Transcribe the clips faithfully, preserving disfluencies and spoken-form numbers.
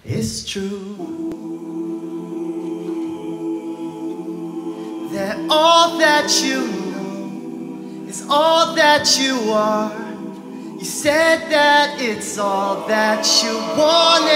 It's true that all that you know is all that you are. You said that it's all that you want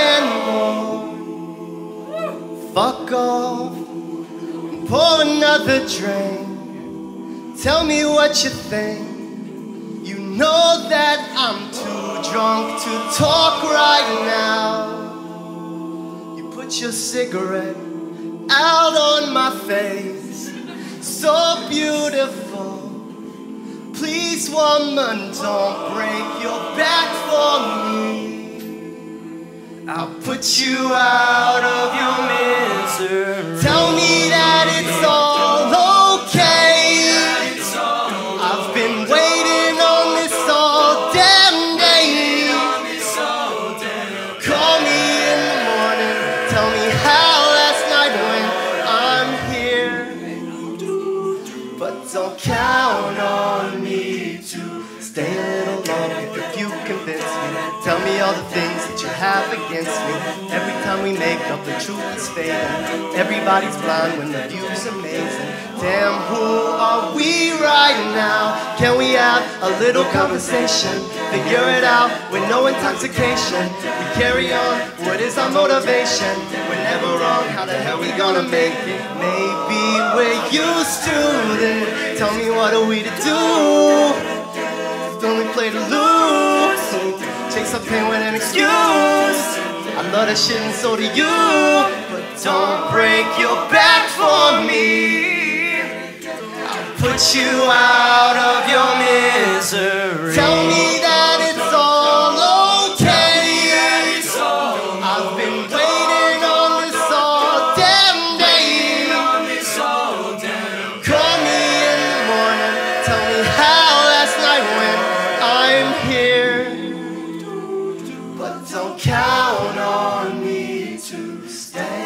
and more. Fuck off, pour another drink. Tell me what you think. You know that I'm too drunk to talk right now. Put your cigarette out on my face, so beautiful. Please, woman, don't break your back for me. I'll put you out of your misery. Tell me that it's all okay. I've been waiting on this all damn day. Call me in the morning. Tell me how last night went. I'm here, but don't count on me to stay a little longer if you convince me. Tell me all the things that you have against me. Every time we make up, the truth is fading. Everybody's blind when the view's amazing. Damn, who are we right now? Can we have a little conversation? Figure it out with no intoxication. We carry on, what is our motivation? We're never wrong, how the hell we gonna make it? Maybe we're used to this. Tell me, what are we to do? Don't we play to lose? Chase our pain with an excuse. I love that shit and so do you. But don't break your back for me. Put you out of your misery. Tell me that it's all okay. I've been waiting on this all damn day. Call me in the morning. Tell me how last night went. I'm here, but don't count on me to stay.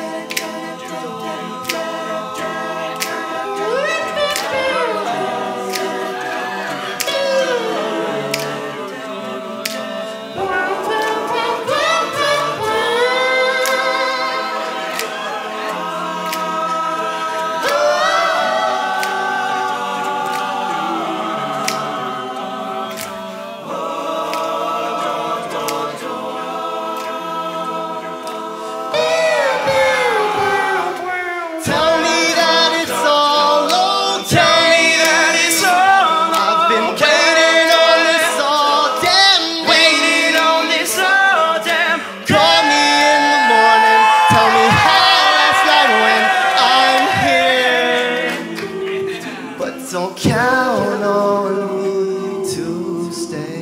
Don't count on me to stay.